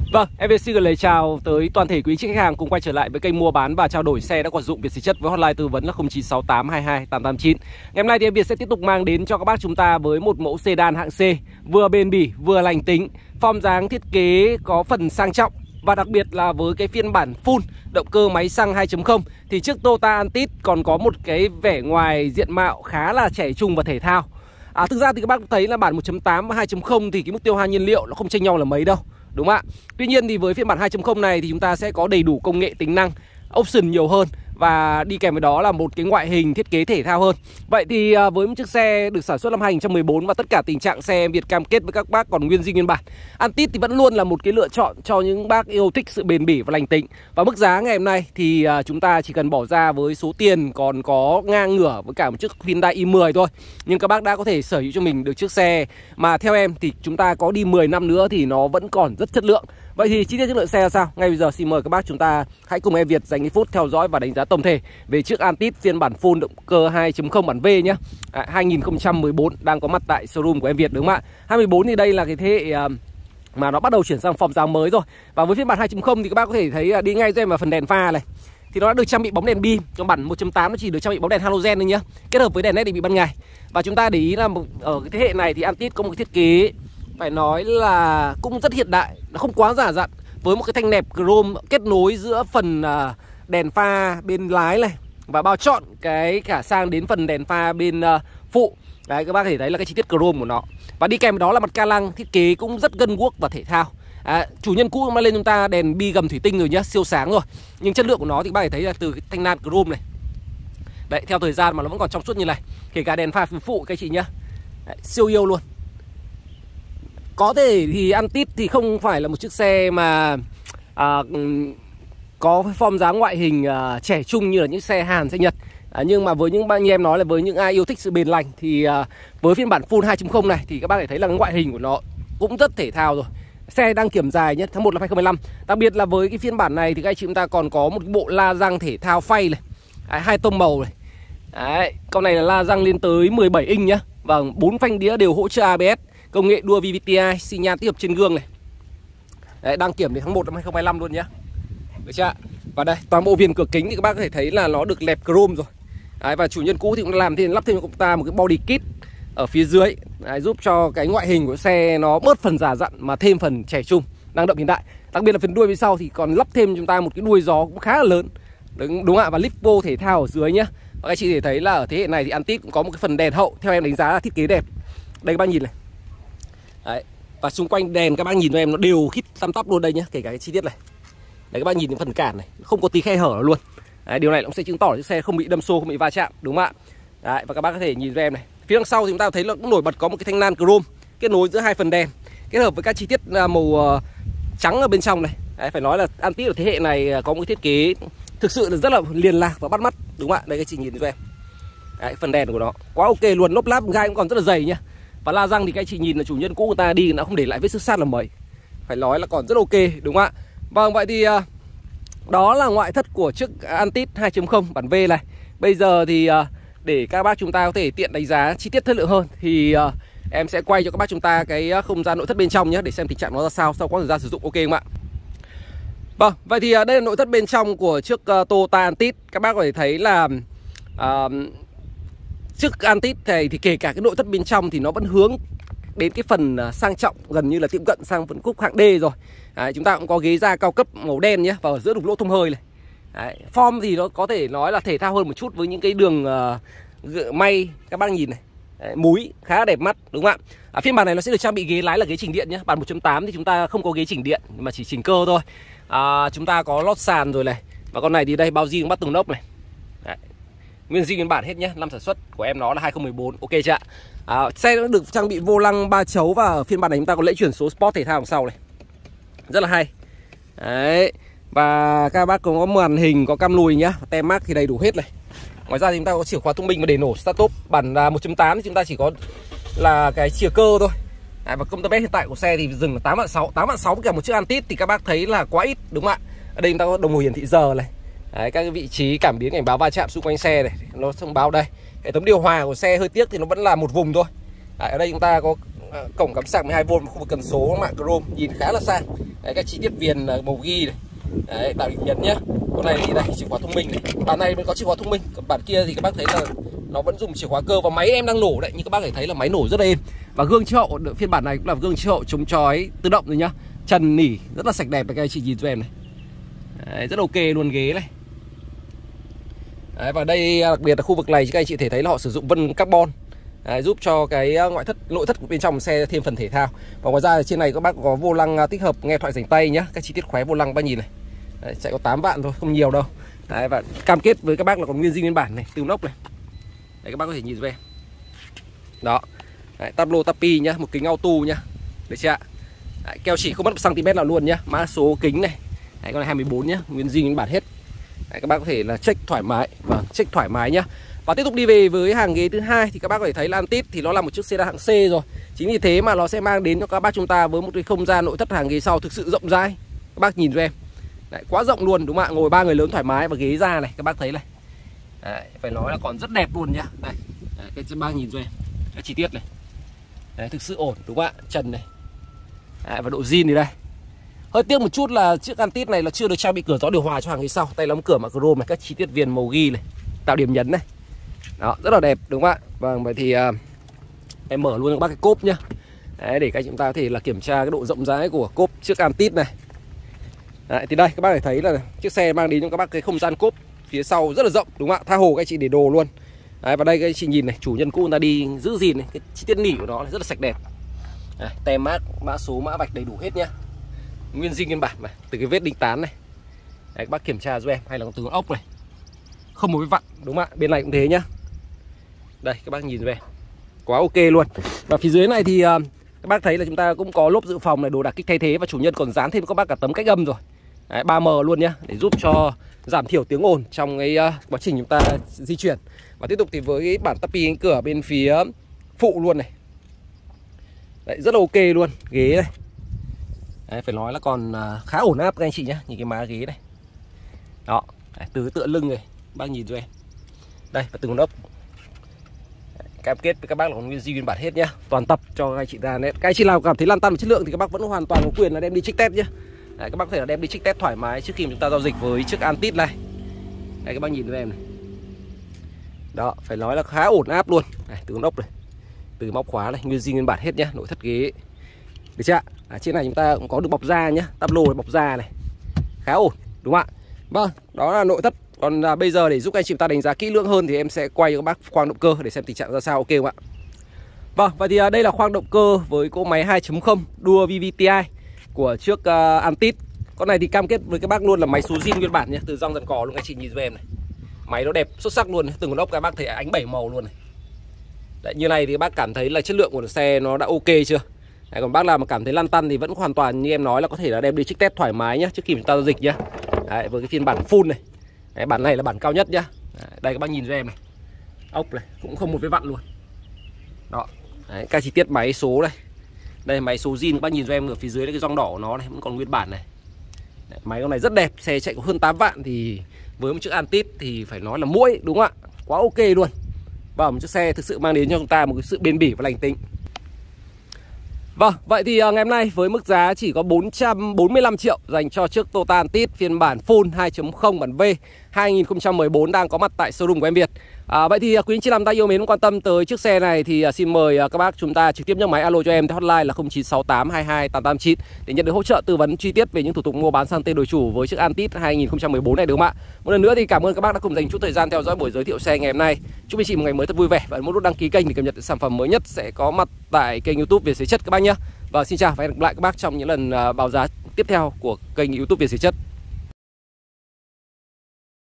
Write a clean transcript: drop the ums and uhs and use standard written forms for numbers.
Vâng, em Việt xin gửi lời chào tới toàn thể quý khách hàng cùng quay trở lại với kênh mua bán và trao đổi xe đã qua sử dụng Việt Xịt Chất với hotline tư vấn là 0968222889. Ngày hôm nay thì em Việt sẽ tiếp tục mang đến cho các bác chúng ta với một mẫu sedan hạng C, vừa bền bỉ vừa lành tính, form dáng thiết kế có phần sang trọng. Và đặc biệt là với cái phiên bản full động cơ máy xăng 2.0 thì chiếc Toyota Altis còn có một cái vẻ ngoài diện mạo khá là trẻ trung và thể thao. Thực ra thì các bác thấy là bản 1.8 và 2.0 thì cái mức tiêu hao nhiên liệu nó không chênh nhau là mấy đâu, đúng không ạ? Tuy nhiên thì với phiên bản 2.0 này thì chúng ta sẽ có đầy đủ công nghệ tính năng, option nhiều hơn và đi kèm với đó là một cái ngoại hình thiết kế thể thao hơn. Vậy thì với một chiếc xe được sản xuất năm 2014 và tất cả tình trạng xe em Việt cam kết với các bác còn nguyên zin nguyên bản, Altis thì vẫn luôn là một cái lựa chọn cho những bác yêu thích sự bền bỉ và lành tính. Và mức giá ngày hôm nay thì chúng ta chỉ cần bỏ ra với số tiền còn có ngang ngửa với cả một chiếc Hyundai i10 thôi, nhưng các bác đã có thể sở hữu cho mình được chiếc xe mà theo em thì chúng ta có đi 10 năm nữa thì nó vẫn còn rất chất lượng. Vậy thì chi tiết chất lượng xe là sao? Ngay bây giờ xin mời các bác chúng ta hãy cùng em Việt dành ít phút theo dõi và đánh giá tổng thể về chiếc Altis phiên bản full động cơ 2.0 bản V nhé. 2014 đang có mặt tại showroom của em Việt, đúng không ạ? 2014 thì đây là cái thế hệ mà nó bắt đầu chuyển sang form dáng mới rồi. Và với phiên bản 2.0 thì các bác có thể thấy đi ngay cho em vào phần đèn pha này thì nó đã được trang bị bóng đèn bi. Trong bản 1.8 nó chỉ được trang bị bóng đèn halogen thôi nhá, kết hợp với đèn LED định vị ban ngày. Và chúng ta để ý là ở cái thế hệ này thì Altis có một cái thiết kế phải nói là cũng rất hiện đại, nó không quá giả dặn, với một cái thanh nẹp chrome kết nối giữa phần đèn pha bên lái này và bao trọn cái cả sang đến phần đèn pha bên phụ. Đấy, các bác có thể thấy là cái chi tiết chrome của nó. Và đi kèm đó là mặt ca lăng thiết kế cũng rất gân guốc và thể thao. Chủ nhân cũ cũng đã lên chúng ta đèn bi gầm thủy tinh rồi nhá, siêu sáng rồi. Nhưng chất lượng của nó thì các bác có thể thấy là từ cái thanh nan chrome này. Đấy, theo thời gian mà nó vẫn còn trong suốt như này. Kể cả đèn pha phụ các chị nhá. Đấy, siêu yêu luôn. Có thể thì Altis thì không phải là một chiếc xe mà có form dáng ngoại hình trẻ trung như là những xe Hàn, xe Nhật. Nhưng mà với những anh em nói là với những ai yêu thích sự bền lành thì với phiên bản full 2.0 này thì các bác có thể thấy là ngoại hình của nó cũng rất thể thao rồi. Xe đăng kiểm dài nhất tháng 1 năm 2015. Đặc biệt là với cái phiên bản này thì các anh chị chúng ta còn có một cái bộ la răng thể thao phay này. Đấy, 2 tông màu này. Đấy, con này là la răng lên tới 17 inch nhá. Và 4 phanh đĩa đều hỗ trợ ABS, công nghệ đua VVTi, xi nhan tích hợp trên gương này. Đấy, đăng kiểm đến tháng 1 năm 2025 luôn nhá. Được chưa? Và đây, toàn bộ viền cửa kính thì các bác có thể thấy là nó được lẹp chrome rồi. Đấy, và chủ nhân cũ thì cũng làm thêm, lắp thêm cho chúng ta một cái body kit ở phía dưới. Đấy, giúp cho cái ngoại hình của xe nó bớt phần giả dặn mà thêm phần trẻ trung, năng động hiện đại. Đặc biệt là phần đuôi phía sau thì còn lắp thêm cho chúng ta một cái đuôi gió cũng khá là lớn. Đúng ạ, và lipo thể thao ở dưới nhá. Và các chị thể thấy là ở thế hệ này thì Altis cũng có một cái phần đèn hậu, theo em đánh giá là thiết kế đẹp. Đây các bác nhìn này. Đấy, và xung quanh đèn các bác nhìn cho em nó đều khít tăm tắp luôn đây nhá, kể cả cái chi tiết này. Đấy, các bác nhìn đến phần cản này, không có tí khe hở luôn. Đấy, điều này cũng sẽ chứng tỏ chiếc xe không bị đâm xô, không bị va chạm, đúng không ạ? Đấy, và các bác có thể nhìn cho em này. Phía đằng sau thì chúng ta thấy là cũng nổi bật có một cái thanh nan chrome kết nối giữa hai phần đèn, kết hợp với các chi tiết màu trắng ở bên trong này. Đấy, phải nói là Altis ở thế hệ này có một cái thiết kế thực sự là rất là liền lạc và bắt mắt, đúng không ạ? Đây, các chị nhìn cho em. Đấy, phần đèn của nó quá ok luôn, lốp láp gai cũng còn rất là dày nhá. Và la răng thì các chị nhìn là chủ nhân cũ người ta đi đã không để lại vết xước sát là mấy, phải nói là còn rất ok, đúng không ạ? Vâng, vậy thì đó là ngoại thất của chiếc Altis 2.0 bản V này. Bây giờ thì để các bác chúng ta có thể tiện đánh giá chi tiết chất lượng hơn thì em sẽ quay cho các bác chúng ta cái không gian nội thất bên trong nhé, để xem tình trạng nó ra sao sau quãng thời gian sử dụng, ok không ạ? Vâng, vậy thì đây là nội thất bên trong của chiếc Toyota Altis. Các bác có thể thấy là chiếc Altis này thì kể cả cái nội thất bên trong thì nó vẫn hướng đến cái phần sang trọng, gần như là tiệm cận sang phân khúc hạng D rồi. Đấy, chúng ta cũng có ghế da cao cấp màu đen nhé, và ở giữa đục lỗ thông hơi này. Đấy, form thì nó có thể nói là thể thao hơn một chút với những cái đường may các bác nhìn này. Đấy, múi khá là đẹp mắt, đúng không ạ? Phiên bản này nó sẽ được trang bị ghế lái là ghế chỉnh điện nhé. Bản 1.8 thì chúng ta không có ghế chỉnh điện mà chỉ chỉnh cơ thôi. Chúng ta có lót sàn rồi này. Và con này thì đây bao zin bắt từng nóc này. Đấy, nguyên zin nguyên bản hết nhé. Năm sản xuất của em nó là 2014, ok chưa ạ? Xe đã được trang bị vô lăng 3 chấu và ở phiên bản này chúng ta có lễ chuyển số Sport thể thao đằng sau này. Rất là hay. Đấy. Và các bác có màn hình, có cam lùi nhá, tem mác thì đầy đủ hết này. Ngoài ra thì chúng ta có chìa khóa thông minh và để nổ start top. Bản 1.8 thì chúng ta chỉ có là cái chìa cơ thôi. Và công tơ bé hiện tại của xe thì dừng là 8.600. 8.600 với cả một chiếc Altis thì các bác thấy là quá ít, đúng không ạ? Ở đây chúng ta có đồng hồ hiển thị giờ này. Đấy, các cái vị trí cảm biến cảnh báo va chạm xung quanh xe này, nó thông báo đây. Hệ thống điều hòa của xe hơi tiếc thì nó vẫn là một vùng thôi. Đấy, ở đây chúng ta có cổng cắm sạc 12V, khu vực cần số mạng chrome nhìn khá là sang. Đấy, các chi tiết viền màu ghi này. Đấy, tạo điểm nhấn nhá. Con này thì đây chìa khóa thông minh này. Bản này mới có chìa khóa thông minh, còn bản kia thì các bác thấy là nó vẫn dùng chìa khóa cơ, và máy em đang nổ đấy, nhưng các bác có thể thấy là máy nổ rất là êm. Và gương chiếu hậu phiên bản này cũng là gương chiếu hậu chống chói tự động rồi nhá. Trần nỉ rất là sạch đẹp này, các anh chị nhìn cho em này. Đấy, rất ok luôn, ghế này. Đấy, và đây đặc biệt là khu vực này các anh chị thể thấy là họ sử dụng vân carbon. Đấy, giúp cho cái nội thất của bên trong xe thêm phần thể thao. Và ngoài ra trên này các bác có vô lăng tích hợp nghe thoại rảnh tay nhá. Các chi tiết khóe vô lăng bác nhìn này. Đấy, chạy có 8 vạn thôi, không nhiều đâu. Đấy, và cam kết với các bác là còn nguyên zin nguyên bản này, từ nóc này. Đấy, các bác có thể nhìn về. Đó. Đấy, tablo tapi nhá, một kính auto nhá. Được chưa ạ? Đấy, keo chỉ không mất 1 cm nào luôn nhá. Mã số kính này. Đấy, con này 24 nhá, nguyên zin nguyên bản hết. Đấy, các bác có thể là check thoải mái. Vâng, check thoải mái nhá. Và tiếp tục đi về với hàng ghế thứ hai thì các bác có thể thấy là Antit thì nó là một chiếc sedan hạng C rồi. Chính vì thế mà nó sẽ mang đến cho các bác chúng ta với một cái không gian nội thất hàng ghế sau thực sự rộng rãi. Các bác nhìn cho em. Đấy, quá rộng luôn đúng không ạ? Ngồi 3 người lớn thoải mái, và ghế da này các bác thấy này. Đấy, phải nói là còn rất đẹp luôn nhá. Đây. Đấy, các bác nhìn cho em. Cái chi tiết này. Đấy, thực sự ổn đúng không ạ? Trần này. Đấy, và độ zin thì đây. Hơi tiếc một chút là chiếc Antit này là chưa được trang bị cửa gió điều hòa cho hàng ghế sau. Tay lắm cửa mà chrome này, các chi tiết viền màu ghi này, tạo điểm nhấn này. Đó, rất là đẹp đúng không ạ? Vâng, vậy thì em mở luôn cho các bác cái cốp nhá. Đấy, để các chúng ta có thể là kiểm tra cái độ rộng rãi của cốp chiếc Antit này. Đấy, thì đây các bác có thể thấy là chiếc xe mang đến cho các bác cái không gian cốp phía sau rất là rộng đúng không ạ? Tha hồ các chị để đồ luôn. Đấy, và đây các chị nhìn này, chủ nhân cũ người ta đi giữ gìn này, cái chi tiết nỉ của nó rất là sạch đẹp. Đấy, tem mác, mã số, mã vạch đầy đủ hết nhá. Nguyên zin nguyên bản này, từ cái vết đinh tán này. Đấy, các bác kiểm tra giúp em, hay là từ con ốc này. Không một cái vặn đúng không ạ? Bên này cũng thế nhá. Đây các bác nhìn giúp em. Quá ok luôn. Và phía dưới này thì các bác thấy là chúng ta cũng có lốp dự phòng này, đồ đạc kích thay thế, và chủ nhân còn dán thêm cho các bác cả tấm cách âm rồi. Đấy, 3M luôn nhá, để giúp cho giảm thiểu tiếng ồn trong cái quá trình chúng ta di chuyển. Và tiếp tục thì với cái bản tapi cánh cửa bên phía phụ luôn này. Đấy, rất là ok luôn, ghế này. Đấy, phải nói là còn khá ổn áp các anh chị nhá, nhìn cái má ghế này. Đó, đấy, từ tựa lưng này, bác nhìn cho em. Đây, và từng ốc. Cam kết với các bác là còn nguyên zin nguyên bản hết nhá, toàn tập cho các anh chị ra. Các anh chị nào cảm thấy lăn tăn về chất lượng thì các bác vẫn hoàn toàn có quyền là đem đi check test nhá. Đấy, các bác có thể là đem đi check test thoải mái trước khi chúng ta giao dịch với chiếc Antit này. Đây các bác nhìn với em này. Đó, phải nói là khá ổn áp luôn. Này, từ ốc này, từ móc khóa này, nguyên zin nguyên bản hết nhá, nội thất ghế. Được chưa? Trên này chúng ta cũng có được bọc da nhá, tablo bọc da này. Khá ổn, đúng không ạ? Vâng, đó là nội thất. Còn bây giờ để giúp các anh chị chúng ta đánh giá kỹ lưỡng hơn thì em sẽ quay cho các bác khoang động cơ để xem tình trạng ra sao, ok không ạ? Vâng, vậy thì đây là khoang động cơ với cỗ máy 2.0 đua VVTi của chiếc Antit. Con này thì cam kết với các bác luôn là máy số zin nguyên bản nhé, từ răng dàn cò luôn, các anh chị nhìn giúp em này. Máy nó đẹp xuất sắc luôn, từng con ốc các bác thấy ánh 7 màu luôn này. Đấy, như này thì các bác cảm thấy là chất lượng của xe nó đã ok chưa? Đấy, còn bác nào mà cảm thấy lăn tăn thì vẫn hoàn toàn như em nói là có thể là đem đi check test thoải mái nhá, trước khi chúng ta giao dịch nhá. Đấy, với cái phiên bản full này. Đấy, bản này là bản cao nhất nhá. Đây các bác nhìn cho em này. Ốc này cũng không một cái vặn luôn. Đó. Đấy, các chi tiết máy số đây. Đây máy số zin các bác nhìn cho em, ở phía dưới cái gioăng đỏ của nó này vẫn còn nguyên bản này. Đấy, máy con này rất đẹp, xe chạy có hơn 8 vạn thì với một chiếc Antit thì phải nói là muỗi đúng không ạ? Quá ok luôn. Và một chiếc xe thực sự mang đến cho chúng ta một cái sự bền bỉ và lành tính. Vâng, vậy thì ngày hôm nay với mức giá chỉ có 445 triệu dành cho chiếc Toyota Antit phiên bản full 2.0 bản V 2014 đang có mặt tại showroom của Em Việt. Vậy thì quý anh chị làm ta yêu mến quan tâm tới chiếc xe này thì xin mời các bác chúng ta trực tiếp nhấc máy alo cho em theo hotline là 0968228889 để nhận được hỗ trợ tư vấn chi tiết về những thủ tục mua bán sang tên đổi chủ với chiếc Antit 2014 này đúng không ạ? Một lần nữa thì cảm ơn các bác đã cùng dành chút thời gian theo dõi buổi giới thiệu xe ngày hôm nay. Chúc anh chị một ngày mới thật vui vẻ và ấn nút đăng ký kênh để cập nhật sản phẩm mới nhất sẽ có mặt tại kênh YouTube Việt Xế Chất các bác nhé. Và xin chào và hẹn gặp lại các bác trong những lần báo giá tiếp theo của kênh YouTube Việt Xế Chất.